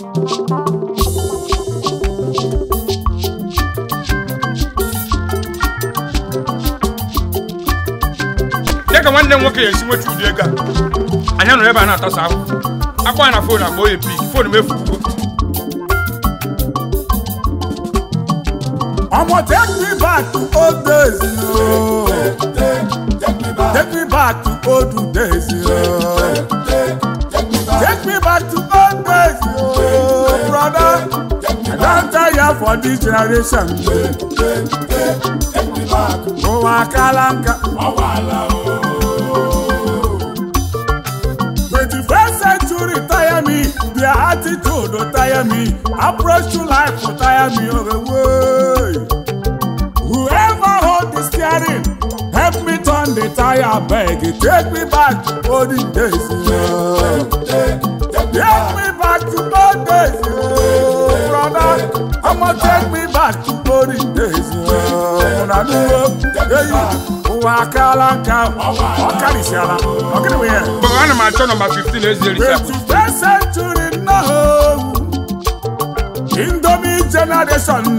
One day, okay, and see what you do. I don't ever not us out. I want a phone, a boy, phone me. I'm gonna take me back to old days. Take me back to old days. Take me back to old days, brother. I don't tire for this generation. Take me back. Oh, I can't. 21st century tire me, their attitude will tire me, approach to life will tire me on the way. Whoever hold the steering, help me turn the tire, beg it, take me back to olden days. Take me back to old days, brother. I'ma take me back to olden days. Wakalanka, Wakarisiala. Okay, we are. But one of my turn number 15 is the 21st century now. Indomie generation,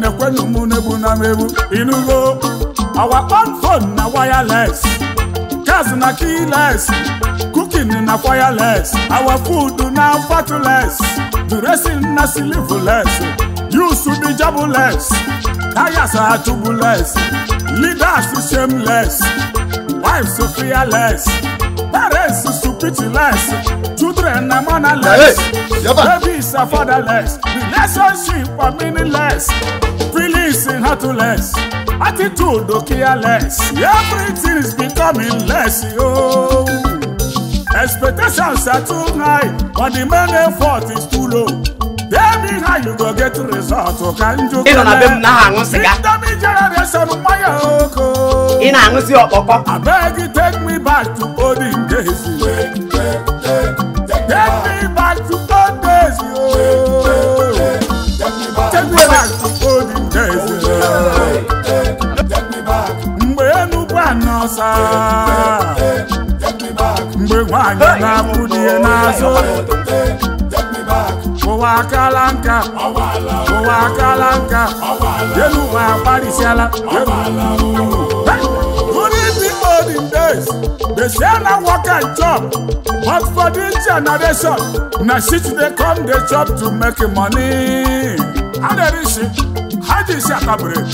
Inugo. Our own phone na wireless, cars na keyless, cooking na wireless. Our food na fatuless, dressing na sleeveless. Used to be jobless, tires are tubeless. Leaders are shameless, wives are fearless, parents are pitiless, children are mannerless, babies are fatherless, relationship are meaningless, feelings are heartless, attitude are careless, everything is becoming less. Yo. Expectations are too high, but the main effort is too low. Tell me how you go get results, or can you get Indomie generation, my oko. I beg you, take me back to olden days. Take me back to old days. Take me back to olden days. Take me back. Mbenu banosa. Take me back. Mbewanya na kudie nazo. Wakalanka, Yeluwa Parisiala, good evening, olden days. They say na work and job, but for this generation, na shit they come they job to make money. And there is shit, how do you say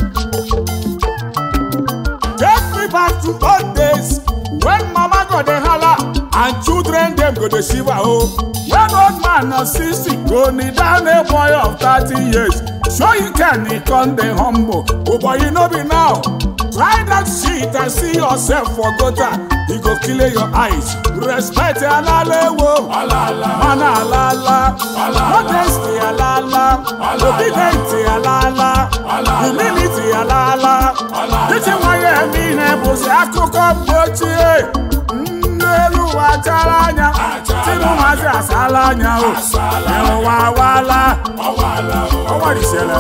take me back to old days, when mama got the holla, and children them go to shiva home. When old man of 60 go kneel down a boy of 30 years. So you can become the humble. Oh boy, you know me now. Try that shit and see yourself for gutter. He go kill your eyes. Respect alala wo. Mana alala. Modesty alala. Obedience alala. Humility alala. This is why I mean I was a cook up bochi. Atalanya, Tinumazi Asalanya, Wawala, what is it?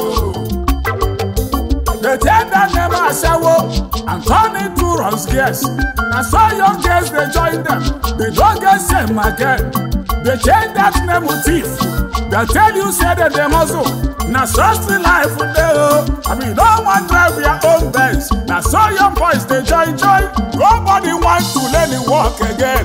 The tender never shower and turn into Ron's guests. I saw your guests, they join them, they don't get same again. They change that name motif. They tell you, say that they muscle. Now, such the life with them. I mean, no one drive your own Benz. Now, so your boys, they join. Nobody wants to let it walk again.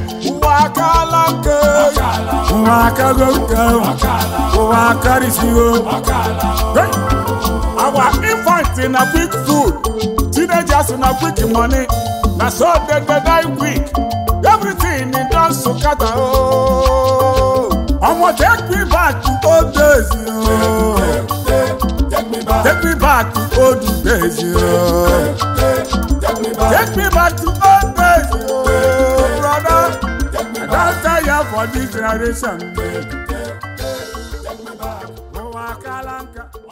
Our infants in a quick food, teenagers in a quick money. Now, so they die quick. Everything in dance to kata. I'm gonna take me back to old days. Take me back to old days. Take me back to old days, brother. I don't tire for this generation. Take me back.